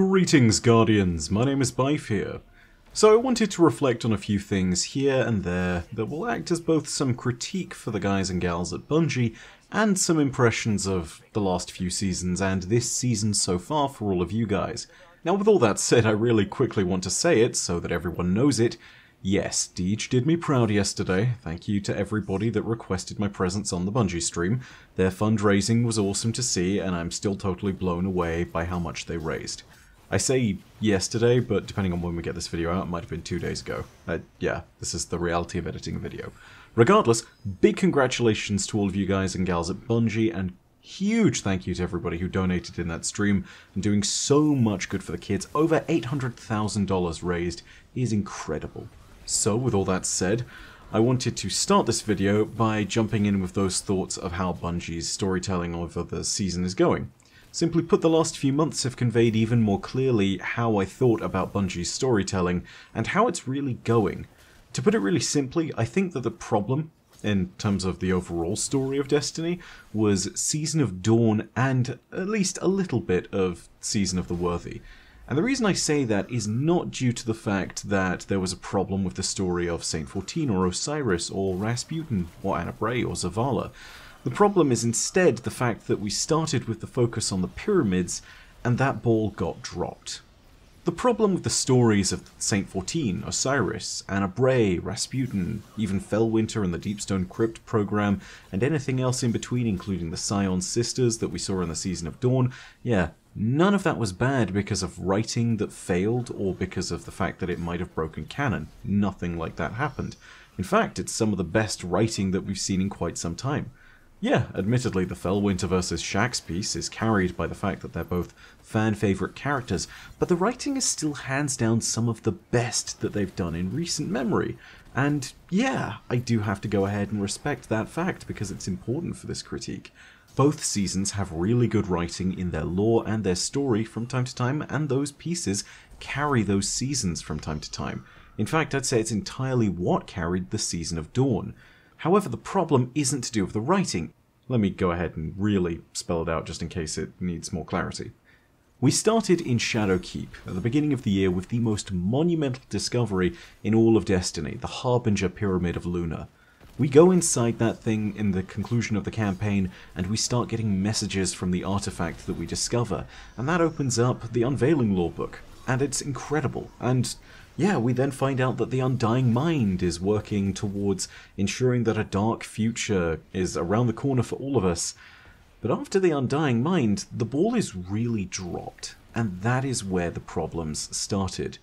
Greetings, Guardians, my name is Bife here. So I wanted to reflect on a few things here and there that will act as both some critique for the guys and gals at Bungie and some impressions of the last few seasons and this season so far for all of you guys. Now with all that said, I really quickly want to say it so that everyone knows it. Yes, Deej did me proud yesterday. Thank you to everybody that requested my presence on the Bungie stream. Their fundraising was awesome to see, and I'm still totally blown away by how much they raised. I say yesterday, but depending on when we get this video out, it might have been 2 days ago. Yeah, this is the reality of editing a video. Regardless, big congratulations to all of you guys and gals at Bungie, and huge thank you to everybody who donated in that stream and doing so much good for the kids. Over $800,000 raised is incredible. So, with all that said, I wanted to start this video by jumping in with those thoughts of how Bungie's storytelling over the season is going. Simply put, the last few months have conveyed even more clearly how I thought about Bungie's storytelling and how it's really going. To put it really simply, I think that the problem, in terms of the overall story of Destiny, was Season of Dawn and at least a little bit of Season of the Worthy. And the reason I say that is not due to the fact that there was a problem with the story of Saint 14 or Osiris or Rasputin or Anna Bray or Zavala. The problem is instead the fact that we started with the focus on the pyramids and that ball got dropped. The problem with the stories of Saint 14, Osiris, Anna Bray, Rasputin, even Fellwinter and the Deepstone Crypt program, and anything else in between, including the Scion Sisters that we saw in the Season of Dawn, yeah, none of that was bad because of writing that failed or because of the fact that it might have broken canon. Nothing like that happened. In fact, it's some of the best writing that we've seen in quite some time. Yeah, admittedly the Fellwinter vs. Shaxx piece is carried by the fact that they're both fan-favourite characters, but the writing is still hands down some of the best that they've done in recent memory. And yeah, I do have to go ahead and respect that fact because it's important for this critique. Both seasons have really good writing in their lore and their story from time to time, and those pieces carry those seasons from time to time. In fact, I'd say it's entirely what carried the Season of Dawn. However, the problem isn't to do with the writing. Let me go ahead and really spell it out just in case it needs more clarity. We started in Shadowkeep at the beginning of the year with the most monumental discovery in all of Destiny, the Harbinger Pyramid of Luna. We go inside that thing in the conclusion of the campaign and we start getting messages from the artifact that we discover, and that opens up the Unveiling Lawbook, and it's incredible. And yeah, we then find out that the Undying Mind is working towards ensuring that a dark future is around the corner for all of us. But after the Undying Mind, the ball is really dropped, and that is where the problems started.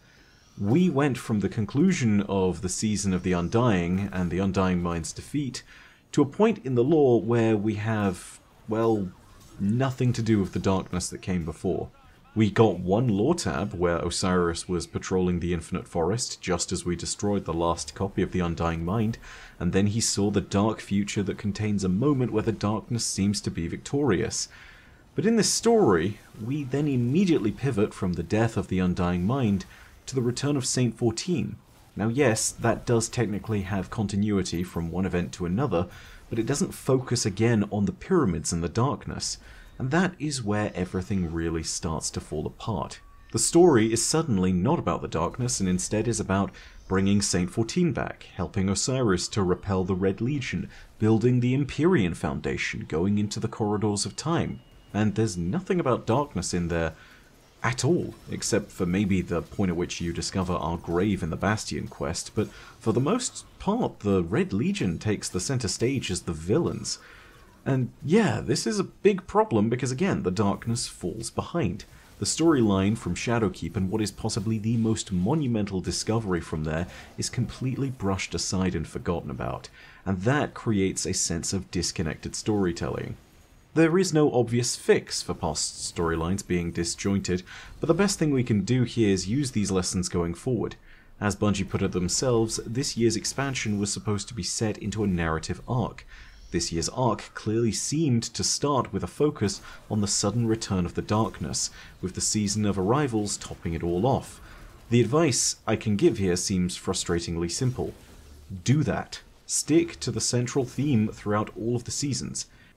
We went from the conclusion of the Season of the Undying and the Undying Mind's defeat to a point in the lore where we have, well, nothing to do with the darkness that came before. We got one lore tab where Osiris was patrolling the Infinite Forest just as we destroyed the last copy of the Undying Mind, and then he saw the dark future that contains a moment where the darkness seems to be victorious. But in this story, we then immediately pivot from the death of the Undying Mind to the return of Saint 14. Now yes, that does technically have continuity from one event to another, but it doesn't focus again on the pyramids and the darkness. And that is where everything really starts to fall apart. The story is suddenly not about the darkness and instead is about bringing Saint 14 back, helping Osiris to repel the Red Legion, building the Empyrean Foundation, going into the corridors of time. And there's nothing about darkness in there at all, except for maybe the point at which you discover our grave in the Bastion quest, but for the most part the Red Legion takes the center stage as the villains. And yeah, this is a big problem because again, the darkness falls behind. The storyline from Shadowkeep and what is possibly the most monumental discovery from there is completely brushed aside and forgotten about, and that creates a sense of disconnected storytelling. There is no obvious fix for past storylines being disjointed, but the best thing we can do here is use these lessons going forward. As Bungie put it themselves, this year's expansion was supposed to be set into a narrative arc. This year's arc clearly seemed to start with a focus on the sudden return of the darkness, with the Season of Arrivals topping it all off. The advice I can give here seems frustratingly simple. Do that. Stick to the central theme throughout all of the seasons.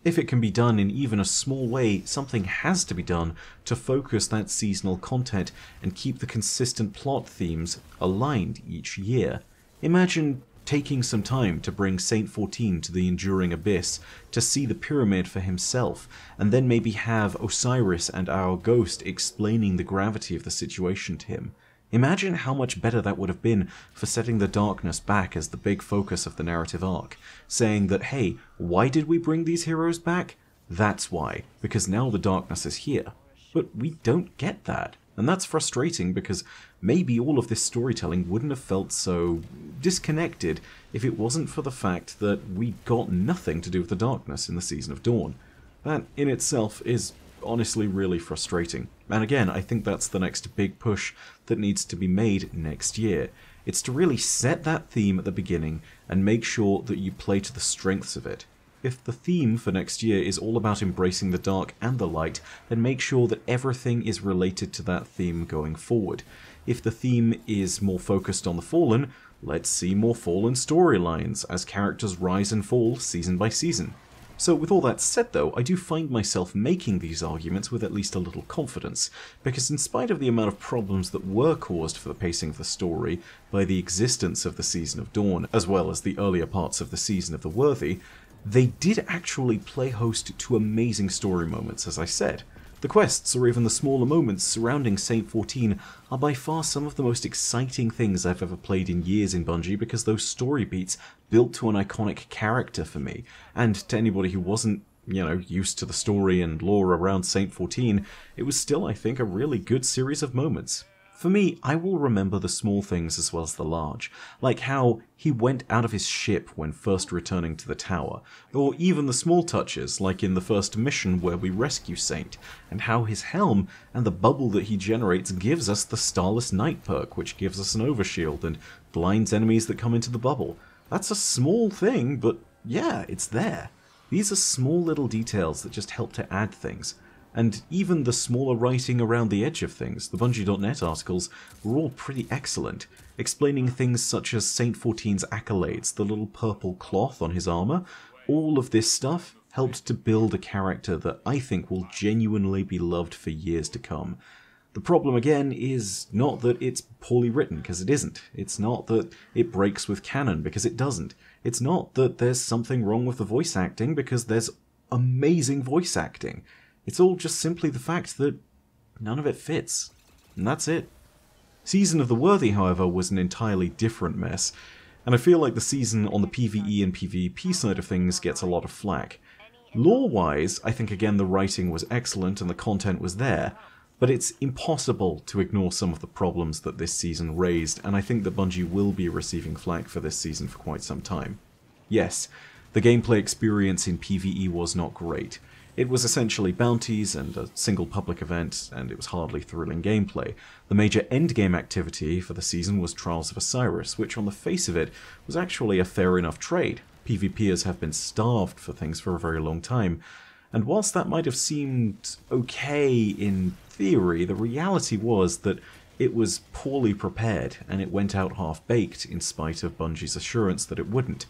If it can be done in even a small way, something has to be done to focus that seasonal content and keep the consistent plot themes aligned each year. Imagine taking some time to bring Saint 14 to the Enduring Abyss to see the pyramid for himself, and then maybe have Osiris and our ghost explaining the gravity of the situation to him. Imagine how much better that would have been for setting the darkness back as the big focus of the narrative arc, saying that, hey, why did we bring these heroes back? That's why, because now the darkness is here. But we don't get that, and that's frustrating because maybe all of this storytelling wouldn't have felt so disconnected if it wasn't for the fact that we got nothing to do with the darkness in the Season of Dawn. That in itself is honestly really frustrating. And again, I think that's the next big push that needs to be made next year. It's to really set that theme at the beginning and make sure that you play to the strengths of it. If the theme for next year is all about embracing the dark and the light, then make sure that everything is related to that theme going forward. If the theme is more focused on the Fallen, let's see more Fallen storylines as characters rise and fall season by season. So with all that said though, I do find myself making these arguments with at least a little confidence, because in spite of the amount of problems that were caused for the pacing of the story by the existence of the Season of Dawn, as well as the earlier parts of the Season of the Worthy, they did actually play host to amazing story moments, as I said. The quests, or even the smaller moments surrounding Saint 14, are by far some of the most exciting things I've ever played in years in Bungie, because those story beats built to an iconic character for me, and to anybody who wasn't, used to the story and lore around Saint 14, it was still, I think, a really good series of moments. For me, I will remember the small things as well as the large, like how he went out of his ship when first returning to the tower, or even the small touches like in the first mission where we rescue Saint, and how his helm and the bubble that he generates gives us the Starless Night perk, which gives us an overshield and blinds enemies that come into the bubble. That's a small thing, but yeah, it's there. These are small little details that just help to add things. And even the smaller writing around the edge of things, the Bungie.net articles, were all pretty excellent, explaining things such as Saint 14's accolades, the little purple cloth on his armor. All of this stuff helped to build a character that I think will genuinely be loved for years to come. The problem again is not that it's poorly written, because it isn't. It's not that it breaks with canon, because it doesn't. It's not that there's something wrong with the voice acting, because there's amazing voice acting. It's all just simply the fact that none of it fits. And that's it. Season of the Worthy, however, was an entirely different mess, and I feel like the season on the PvE and PvP side of things gets a lot of flack. Lore-wise, I think again the writing was excellent and the content was there, but it's impossible to ignore some of the problems that this season raised, and I think that Bungie will be receiving flack for this season for quite some time. Yes, the gameplay experience in PvE was not great. It was essentially bounties and a single public event, and it was hardly thrilling gameplay. The major endgame activity for the season was Trials of Osiris, which on the face of it was actually a fair enough trade. PvPers have been starved for things for a very long time, and whilst that might have seemed okay in theory, the reality was that it was poorly prepared, and it went out half-baked in spite of Bungie's assurance that it wouldn't.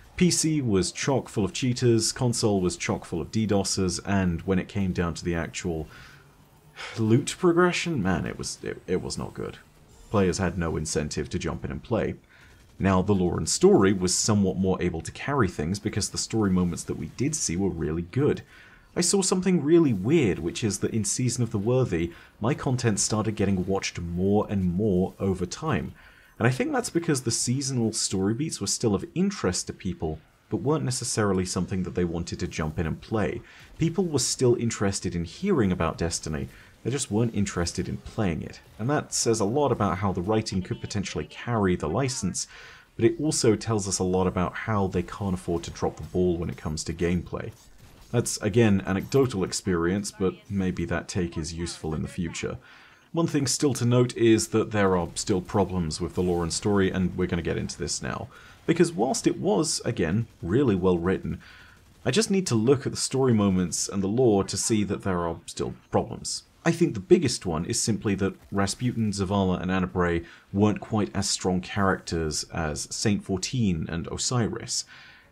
PC was chock full of cheaters, console was chock full of DDoSers, and when it came down to the actual loot progression, man, it was not good. Players had no incentive to jump in and play. Now, the lore and story was somewhat more able to carry things because the story moments that we did see were really good. I saw something really weird, which is that in Season of the Worthy, my content started getting watched more and more over time. And I think that's because the seasonal story beats were still of interest to people, but weren't necessarily something that they wanted to jump in and play. People were still interested in hearing about Destiny, they just weren't interested in playing it. And that says a lot about how the writing could potentially carry the license, but it also tells us a lot about how they can't afford to drop the ball when it comes to gameplay. That's, again, anecdotal experience, but maybe that take is useful in the future. One thing still to note is that there are still problems with the lore and story, and we're going to get into this now. Because whilst it was, again, really well written, I just need to look at the story moments and the lore to see that there are still problems. I think the biggest one is simply that Rasputin, Zavala, and Anabray weren't quite as strong characters as Saint 14 and Osiris.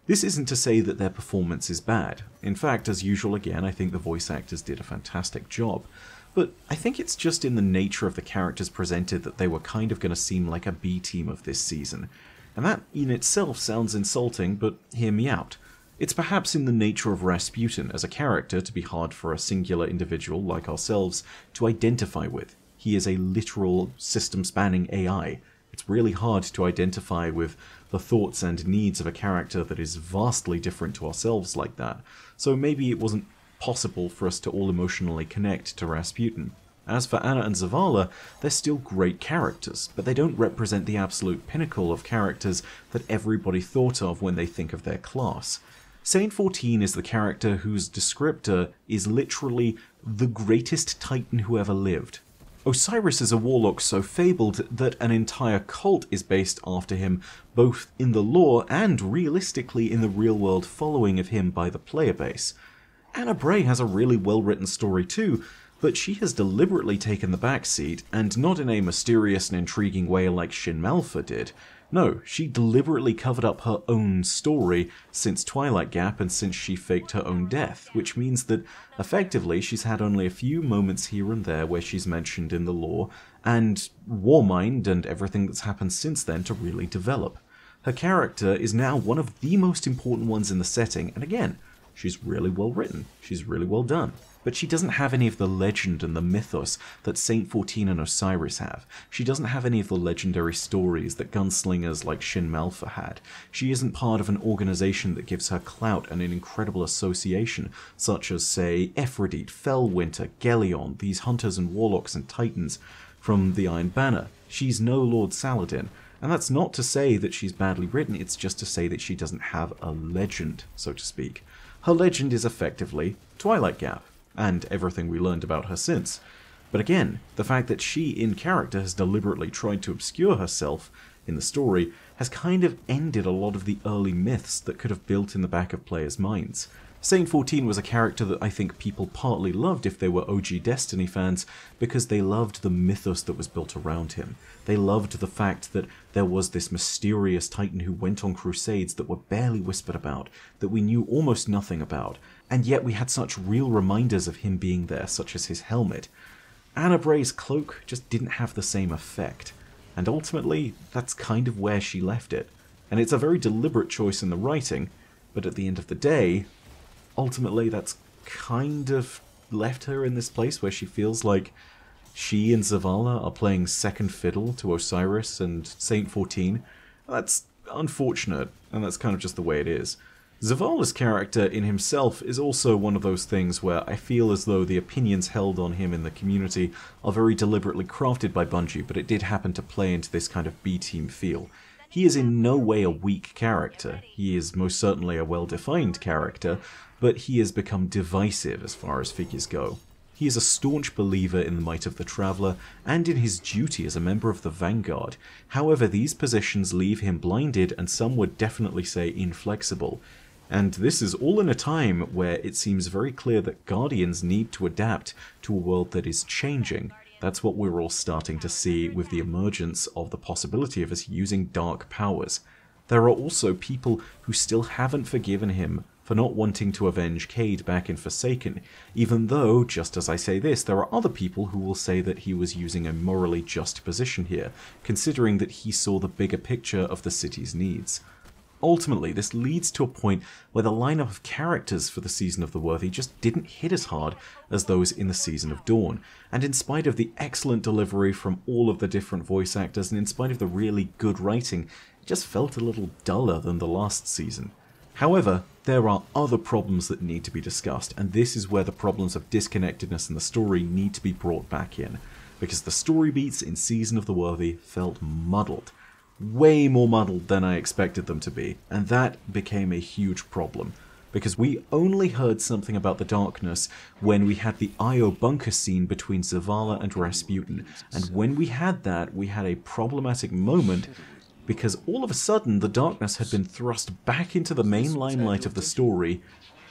This isn't to say that their performance is bad. In fact, as usual again, I think the voice actors did a fantastic job. But I think it's just in the nature of the characters presented that they were kind of going to seem like a B team of this season. And that in itself sounds insulting, but hear me out. It's perhaps in the nature of Rasputin as a character to be hard for a singular individual like ourselves to identify with. He is a literal system-spanning AI. It's really hard to identify with the thoughts and needs of a character that is vastly different to ourselves like that, so maybe it wasn't possible for us to all emotionally connect to Rasputin. As for Anna and Zavala, they're still great characters, but they don't represent the absolute pinnacle of characters that everybody thought of when they think of their class. Saint 14 is the character whose descriptor is literally the greatest Titan who ever lived. Osiris is a warlock so fabled that an entire cult is based after him, both in the lore and realistically in the real-world following of him by the player base. Anna Bray has a really well-written story too, but she has deliberately taken the backseat, and not in a mysterious and intriguing way like Shin Malphur did. No, she deliberately covered up her own story since Twilight Gap and since she faked her own death, which means that, effectively, she's had only a few moments here and there where she's mentioned in the lore, and Warmind and everything that's happened since then to really develop. Her character is now one of the most important ones in the setting, and again, she's really well written, she's really well done. But she doesn't have any of the legend and the mythos that Saint 14 and Osiris have. She doesn't have any of the legendary stories that gunslingers like Shin Malphur had. She isn't part of an organization that gives her clout and an incredible association, such as, say, Ephrodite, Fellwinter, Gelion, these hunters and warlocks and titans from the Iron Banner. She's no Lord Saladin. And that's not to say that she's badly written, it's just to say that she doesn't have a legend, so to speak. Her legend is effectively Twilight Gap, and everything we learned about her since. But again, the fact that she in character has deliberately tried to obscure herself in the story has kind of ended a lot of the early myths that could have built in the back of players' minds. Saint 14 was a character that I think people partly loved if they were OG Destiny fans, because they loved the mythos that was built around him. They loved the fact that there was this mysterious titan who went on crusades that were barely whispered about, that we knew almost nothing about, and yet we had such real reminders of him being there, such as his helmet. Anna Bray's cloak just didn't have the same effect, and ultimately that's kind of where she left it. And it's a very deliberate choice in the writing, but at the end of the day, ultimately that's kind of left her in this place where she feels like she and Zavala are playing second fiddle to Osiris and Saint 14. That's unfortunate, and that's kind of just the way it is. Zavala's character in himself is also one of those things where I feel as though the opinions held on him in the community are very deliberately crafted by Bungie, but it did happen to play into this kind of B-team feel. He is in no way a weak character. He is most certainly a well-defined character, but he has become divisive as far as figures go. He is a staunch believer in the might of the Traveller and in his duty as a member of the Vanguard. However, these positions leave him blinded and some would definitely say inflexible. And this is all in a time where it seems very clear that Guardians need to adapt to a world that is changing. That's what we're all starting to see with the emergence of the possibility of us using dark powers. There are also people who still haven't forgiven him for not wanting to avenge Cade back in Forsaken, even though, just as I say this, there are other people who will say that he was using a morally just position here, considering that he saw the bigger picture of the city's needs. Ultimately, this leads to a point where the lineup of characters for the Season of the Worthy just didn't hit as hard as those in the Season of Dawn, and in spite of the excellent delivery from all of the different voice actors, and in spite of the really good writing, it just felt a little duller than the last season. However, there are other problems that need to be discussed, and this is where the problems of disconnectedness in the story need to be brought back in, because the story beats in Season of the Worthy felt muddled. Way more muddled than I expected them to be, and that became a huge problem, because we only heard something about the darkness when we had the Io bunker scene between Zavala and Rasputin, and when we had that, we had a problematic moment, because all of a sudden the darkness had been thrust back into the main limelight of the story,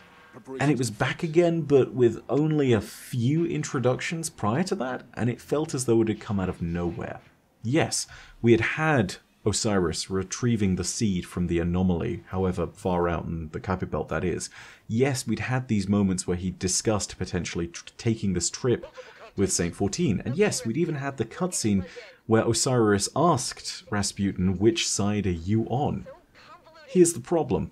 and it was back again, but with only a few introductions prior to that, and it felt as though it had come out of nowhere. Yes, we had had Osiris retrieving the seed from the anomaly, however far out in the Kuiper Belt that is. Yes, we'd had these moments where he discussed potentially taking this trip with Saint 14, and yes, we'd even had the cutscene where Osiris asked Rasputin, which side are you on? Here's the problem.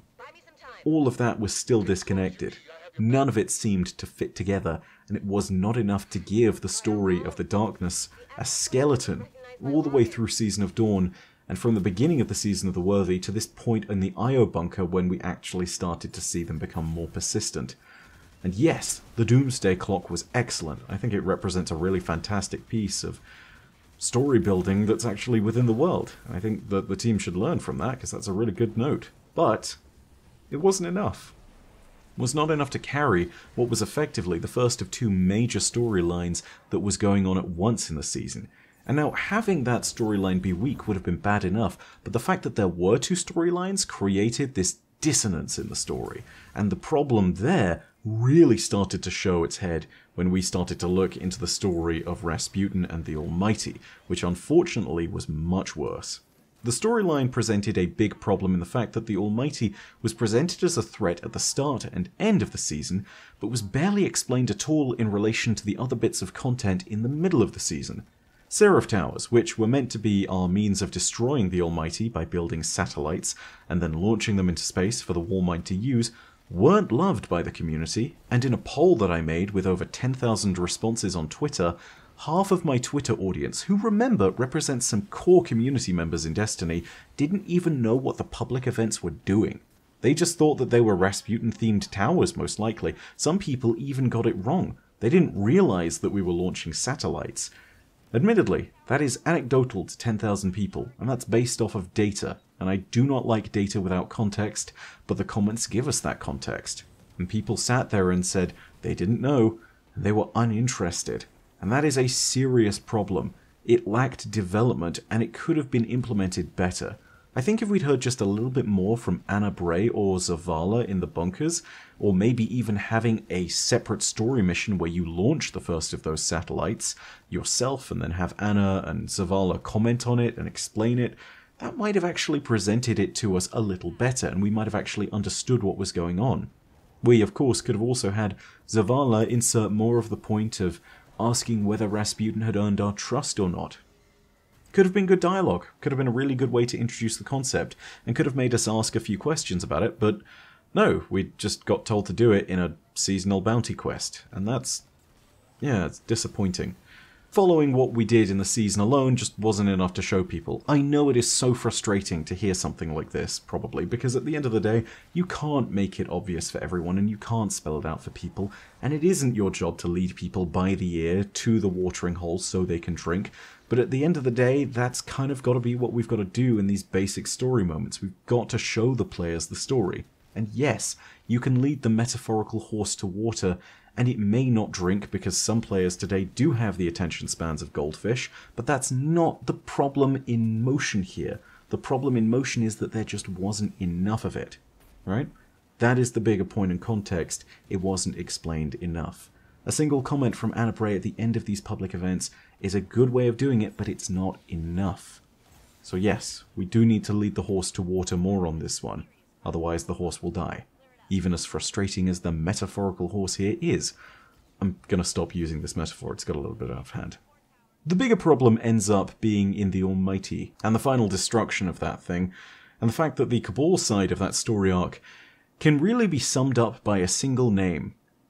All of that was still disconnected. None of it seemed to fit together, and it was not enough to give the story of the Darkness a skeleton all the way through Season of Dawn, and from the beginning of the Season of the Worthy to this point in the Io bunker when we actually started to see them become more persistent. And yes, the Doomsday Clock was excellent. I think it represents a really fantastic piece of story building that's actually within the world. I think that the team should learn from that, because that's a really good note. But it wasn't enough. It was not enough to carry what was effectively the first of two major storylines that was going on at once in the season. And now, having that storyline be weak would have been bad enough, but the fact that there were two storylines created this dissonance in the story. And the problem there really started to show its head when we started to look into the story of Rasputin and the Almighty, which unfortunately was much worse. The storyline presented a big problem in the fact that the Almighty was presented as a threat at the start and end of the season, but was barely explained at all in relation to the other bits of content in the middle of the season. Seraph Towers, which were meant to be our means of destroying the Almighty by building satellites and then launching them into space for the Warmind to use, weren't loved by the community, and in a poll that I made with over 10,000 responses on Twitter, half of my Twitter audience, who remember represents some core community members in Destiny, didn't even know what the public events were doing. They just thought that they were Rasputin-themed towers, most likely. Some people even got it wrong. They didn't realize that we were launching satellites. Admittedly, that is anecdotal to 10,000 people, and that's based off of data, and I do not like data without context, but the comments give us that context. And people sat there and said they didn't know, and they were uninterested. And that is a serious problem. It lacked development, and it could have been implemented better. I think if we'd heard just a little bit more from Anna Bray or Zavala in the bunkers, or maybe even having a separate story mission where you launch the first of those satellites yourself and then have Anna and Zavala comment on it and explain it, that might have actually presented it to us a little better, and we might have actually understood what was going on. We, of course, could have also had Zavala insert more of the point of asking whether Rasputin had earned our trust or not. Could have been good dialogue, could have been a really good way to introduce the concept, and could have made us ask a few questions about it, but no, we just got told to do it in a seasonal bounty quest, and that's, yeah, it's disappointing. Following what we did in the season alone just wasn't enough to show people. I know it is so frustrating to hear something like this, probably, because at the end of the day, you can't make it obvious for everyone and you can't spell it out for people, and it isn't your job to lead people by the ear to the watering hole so they can drink, but at the end of the day, that's kind of got to be what we've got to do in these basic story moments. We've got to show the players the story. And yes, you can lead the metaphorical horse to water, and it may not drink because some players today do have the attention spans of goldfish, but that's not the problem in motion here. The problem in motion is that there just wasn't enough of it, right? That is the bigger point in context. It wasn't explained enough. A single comment from Anna Bray at the end of these public events is a good way of doing it, but it's not enough. So yes, we do need to lead the horse to water more on this one, otherwise the horse will die. Even as frustrating as the metaphorical horse here is. I'm gonna stop using this metaphor, it's got a little bit out of hand. The bigger problem ends up being in the Almighty, and the final destruction of that thing, and the fact that the Cabal side of that story arc can really be summed up by a single name.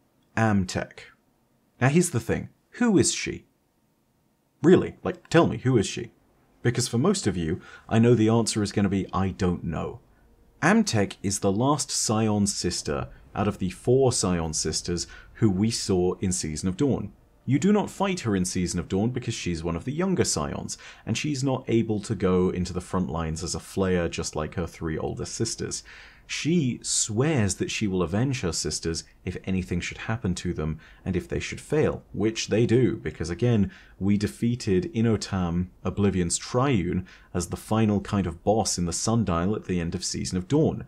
Amtek. Now here's the thing, who is she? Really, like, tell me, who is she? Because for most of you, I know the answer is going to be, I don't know. Amtek is the last Scion sister out of the 4 Scion sisters who we saw in Season of Dawn. You do not fight her in Season of Dawn because she's one of the younger Scions, and she's not able to go into the front lines as a Flayer just like her 3 older sisters. She swears that she will avenge her sisters if anything should happen to them, and if they should fail, which they do, because again, we defeated Inotam, Oblivion's Triune, as the final kind of boss in the Sundial at the end of Season of Dawn.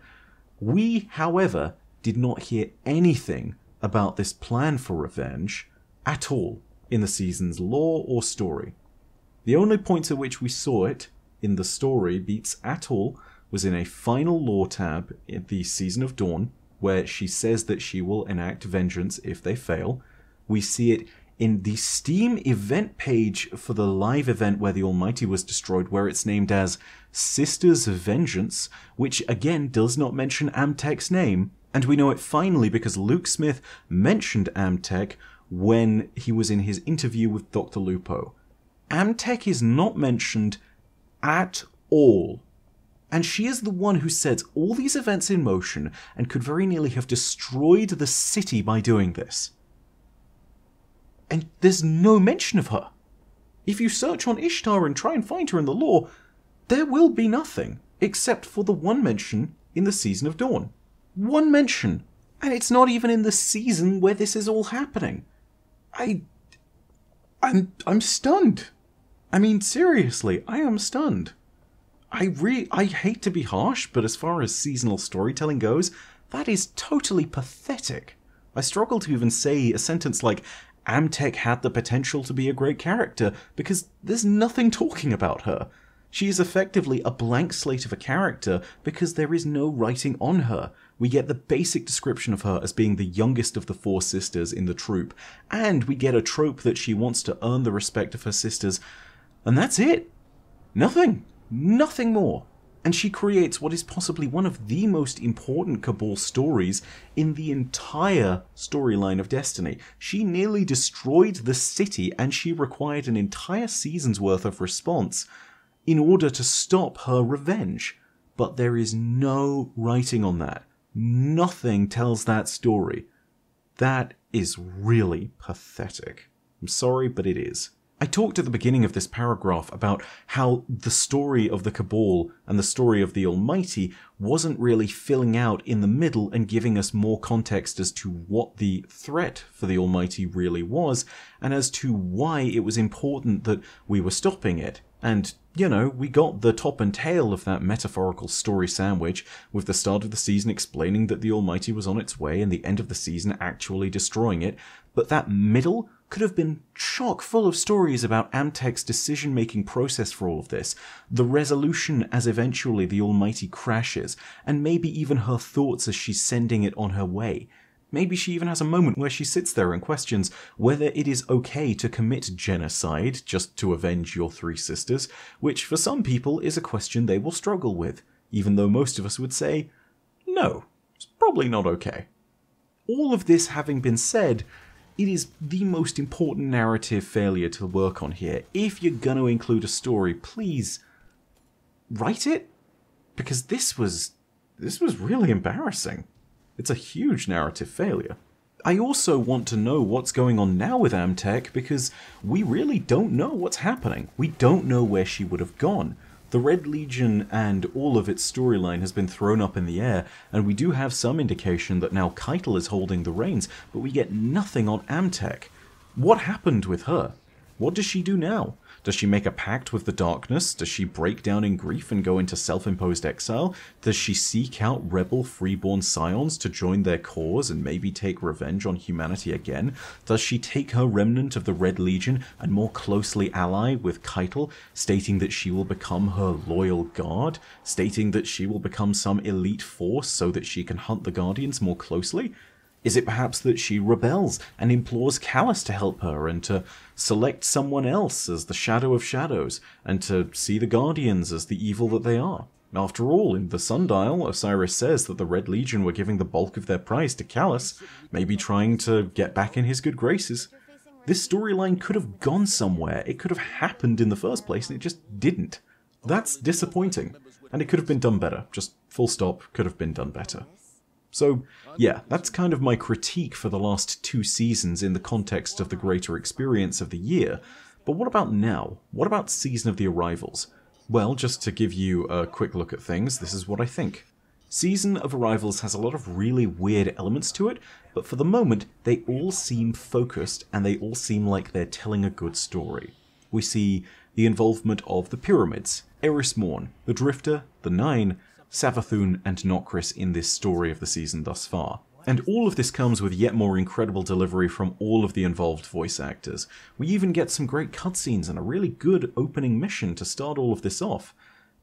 We, however, did not hear anything about this plan for revenge at all in the season's lore or story. The only points at which we saw it in the story beats at all was in a final lore tab in the Season of Dawn, where she says that she will enact vengeance if they fail. We see it in the Steam event page for the live event where the Almighty was destroyed, where it's named as Sisters of Vengeance, which again does not mention Amtek's name. And we know it finally because Luke Smith mentioned Amtek when he was in his interview with Dr. Lupo. Amtek is not mentioned at all. And she is the one who sets all these events in motion and could very nearly have destroyed the city by doing this. And there's no mention of her. If you search on Ishtar and try and find her in the lore, there will be nothing, except for the one mention in the Season of Dawn. One mention, and it's not even in the season where this is all happening. I'm stunned. I mean, seriously, I am stunned. I hate to be harsh, but as far as seasonal storytelling goes, that is totally pathetic. I struggle to even say a sentence like, Amtek had the potential to be a great character, because there's nothing talking about her. She is effectively a blank slate of a character because there is no writing on her. We get the basic description of her as being the youngest of the 4 sisters in the troop, and we get a trope that she wants to earn the respect of her sisters, and that's it. Nothing. Nothing more. And she creates what is possibly one of the most important Cabal stories in the entire storyline of Destiny. She nearly destroyed the city, and she required an entire season's worth of response in order to stop her revenge. But there is no writing on that. Nothing tells that story. That is really pathetic. I'm sorry, but it is. I talked at the beginning of this paragraph about how the story of the Cabal and the story of the Almighty wasn't really filling out in the middle and giving us more context as to what the threat for the Almighty really was, and as to why it was important that we were stopping it. And, you know, we got the top and tail of that metaphorical story sandwich, with the start of the season explaining that the Almighty was on its way and the end of the season actually destroying it, but that middle could have been chock full of stories about Amtek's decision-making process for all of this, the resolution as eventually the Almighty crashes, and maybe even her thoughts as she's sending it on her way. Maybe she even has a moment where she sits there and questions whether it is okay to commit genocide just to avenge your 3 sisters, which for some people is a question they will struggle with, even though most of us would say, no, it's probably not okay. All of this having been said, it is the most important narrative failure to work on here. If you're going to include a story, please write it, because this was really embarrassing. It's a huge narrative failure. I also want to know what's going on now with Amtek, because we really don't know what's happening. We don't know where she would have gone. The Red Legion and all of its storyline has been thrown up in the air, and we do have some indication that now Keitel is holding the reins, but we get nothing on Amtek. What happened with her? What does she do now? Does she make a pact with the darkness? Does she break down in grief and go into self-imposed exile? Does she seek out rebel freeborn scions to join their cause and maybe take revenge on humanity again? Does she take her remnant of the Red Legion and more closely ally with Keitel, stating that she will become her loyal guard? Stating that she will become some elite force so that she can hunt the Guardians more closely? Is it perhaps that she rebels and implores Callus to help her and to select someone else as the Shadow of Shadows and to see the Guardians as the evil that they are? After all, in the Sundial, Osiris says that the Red Legion were giving the bulk of their prize to Callus, maybe trying to get back in his good graces. This storyline could have gone somewhere. It could have happened in the first place, and it just didn't. That's disappointing. And it could have been done better. Just full stop, could have been done better. So, yeah, that's kind of my critique for the last 2 seasons in the context of the greater experience of the year. But what about now? What about Season of the Arrivals? Well, just to give you a quick look at things, this is what I think. Season of Arrivals has a lot of really weird elements to it, but for the moment, they all seem focused and they all seem like they're telling a good story. We see the involvement of the Pyramids, Eris Morn, the Drifter, the Nine, Savathun and Nokris in this story of the season thus far. And all of this comes with yet more incredible delivery from all of the involved voice actors. We even get some great cutscenes and a really good opening mission to start all of this off.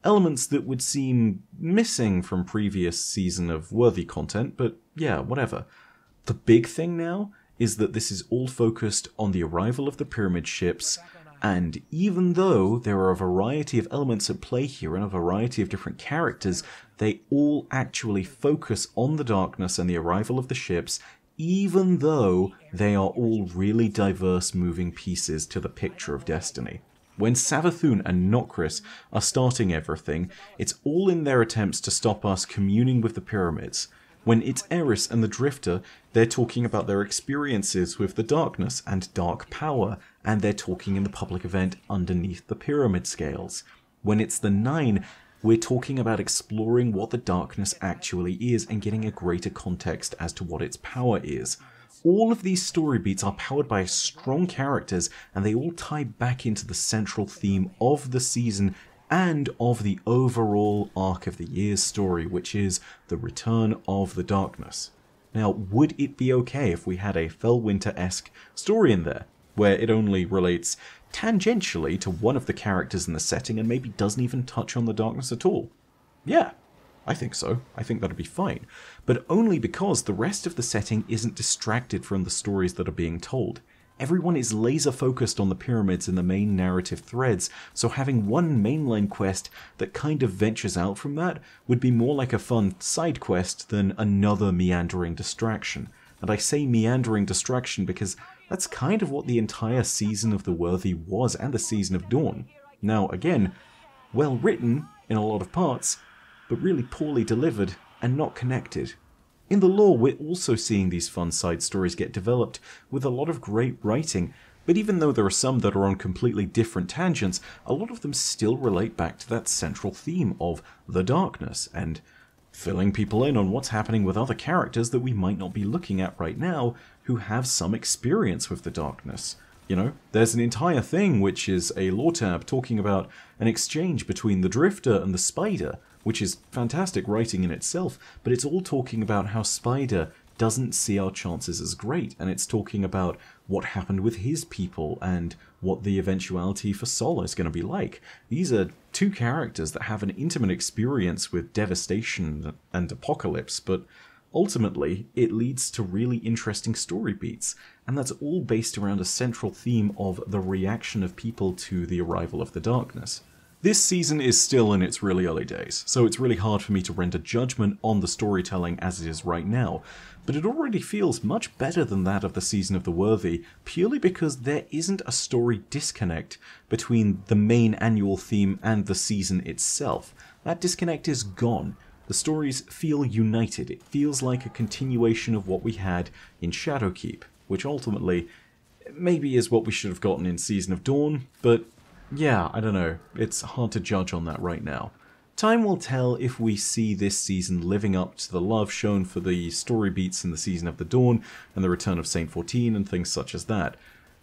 Elements that would seem missing from previous season of Worthy content, but yeah, whatever. The big thing now is that this is all focused on the arrival of the pyramid ships, and even though there are a variety of elements at play here and a variety of different characters, they all actually focus on the darkness and the arrival of the ships, even though they are all really diverse moving pieces to the picture of Destiny. When Savathun and Nokris are starting everything, it's all in their attempts to stop us communing with the pyramids. When it's Eris and the Drifter, they're talking about their experiences with the darkness and dark power, and they're talking in the public event underneath the pyramid scales. When it's the Nine, we're talking about exploring what the darkness actually is and getting a greater context as to what its power is. All of these story beats are powered by strong characters, and they all tie back into the central theme of the season and of the overall arc of the year's story, which is the return of the darkness. Now, would it be okay if we had a Fellwinter-esque story in there, where it only relates tangentially to one of the characters in the setting and maybe doesn't even touch on the darkness at all? Yeah, I think so. I think that'd be fine. But only because the rest of the setting isn't distracted from the stories that are being told. Everyone is laser focused on the pyramids and the main narrative threads, so having one mainline quest that kind of ventures out from that would be more like a fun side quest than another meandering distraction. And I say meandering distraction because that's kind of what the entire season of the Worthy was, and the season of Dawn. Now again, well written in a lot of parts, but really poorly delivered and not connected. In the lore, we're also seeing these fun side stories get developed with a lot of great writing, but even though there are some that are on completely different tangents, a lot of them still relate back to that central theme of the darkness, and filling people in on what's happening with other characters that we might not be looking at right now who have some experience with the darkness. You know, there's an entire thing which is a lore tab talking about an exchange between the Drifter and the Spider, which is fantastic writing in itself, but it's all talking about how Spider doesn't see our chances as great, and it's talking about what happened with his people and what the eventuality for Sol is going to be like. These are two characters that have an intimate experience with devastation and apocalypse, but ultimately it leads to really interesting story beats, and that's all based around a central theme of the reaction of people to the arrival of the darkness. This season is still in its really early days, so it's really hard for me to render judgment on the storytelling as it is right now, but it already feels much better than that of the season of the Worthy, purely because there isn't a story disconnect between the main annual theme and the season itself. That disconnect is gone. The stories feel united. It feels like a continuation of what we had in Shadowkeep, which ultimately maybe is what we should have gotten in Season of Dawn, but yeah, I don't know. It's hard to judge on that right now. Time will tell if we see this season living up to the love shown for the story beats in the Season of the Dawn and the return of Saint 14 and things such as that.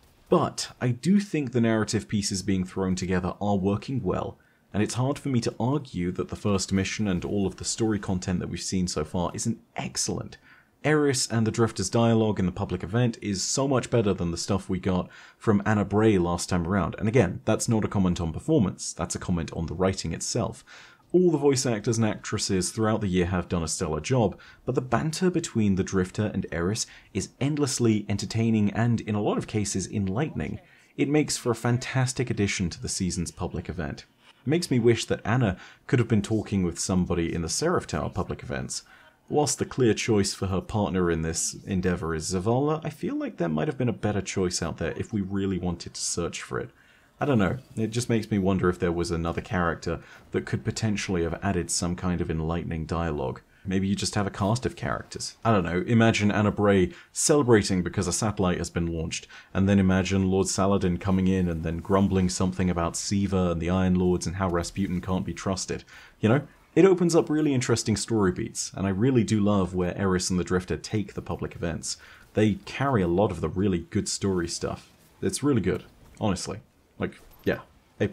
But I do think the narrative pieces being thrown together are working well, and it's hard for me to argue that the first mission and all of the story content that we've seen so far isn't excellent. Eris and the Drifter's dialogue in the public event is so much better than the stuff we got from Anna Bray last time around, and again, that's not a comment on performance, that's a comment on the writing itself. All the voice actors and actresses throughout the year have done a stellar job, but the banter between the Drifter and Eris is endlessly entertaining and, in a lot of cases, enlightening. It makes for a fantastic addition to the season's public event. It makes me wish that Anna could have been talking with somebody in the Seraph Tower public events. Whilst the clear choice for her partner in this endeavour is Zavala, I feel like there might have been a better choice out there if we really wanted to search for it. I don't know, it just makes me wonder if there was another character that could potentially have added some kind of enlightening dialogue. Maybe you just have a cast of characters. I don't know, imagine Anna Bray celebrating because a satellite has been launched, and then imagine Lord Saladin coming in and then grumbling something about Siva and the Iron Lords and how Rasputin can't be trusted. You know? It opens up really interesting story beats, and I really do love where Eris and the Drifter take the public events. They carry a lot of the really good story stuff. It's really good, honestly. Like, yeah, A+.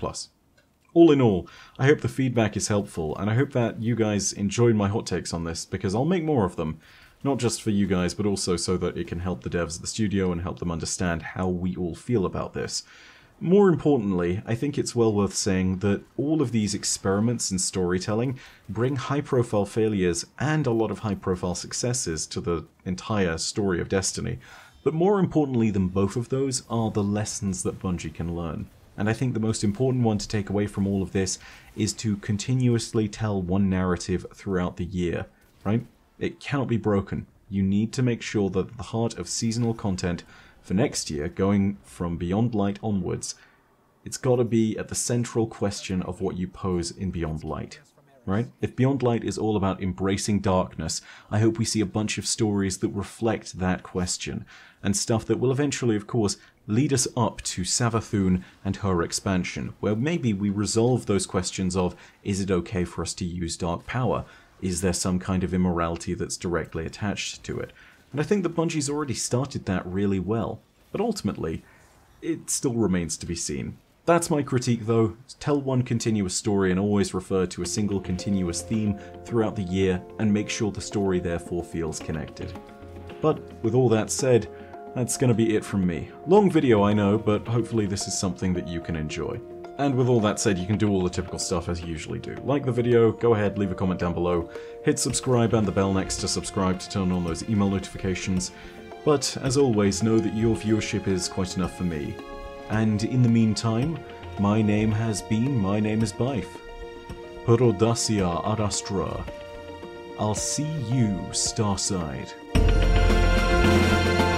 All in all, I hope the feedback is helpful, and I hope that you guys enjoyed my hot takes on this, because I'll make more of them. Not just for you guys, but also so that it can help the devs of the studio and help them understand how we all feel about this. More importantly, I think it's well worth saying that all of these experiments in storytelling bring high-profile failures and a lot of high-profile successes to the entire story of Destiny. But more importantly than both of those are the lessons that Bungie can learn. And I think the most important one to take away from all of this is to continuously tell one narrative throughout the year, right? It cannot be broken. You need to make sure that at the heart of seasonal content for next year, going from Beyond Light onwards, it's got to be at the central question of what you pose in Beyond Light, right? If Beyond Light is all about embracing darkness, I hope we see a bunch of stories that reflect that question, and stuff that will eventually, of course, lead us up to Savathûn and her expansion, where maybe we resolve those questions of, is it okay for us to use dark power? Is there some kind of immorality that's directly attached to it? And I think that Bungie's already started that really well, but ultimately, it still remains to be seen. That's my critique though. Tell one continuous story and always refer to a single continuous theme throughout the year, and make sure the story therefore feels connected. But with all that said, that's gonna be it from me. Long video, I know, but hopefully this is something that you can enjoy. And with all that said, you can do all the typical stuff as you usually do. Like the video, go ahead, leave a comment down below, hit subscribe and the bell next to subscribe to turn on those email notifications. But as always, know that your viewership is quite enough for me. And in the meantime, my name is Bife. Perodacia ad Astra. I'll see you, Starside.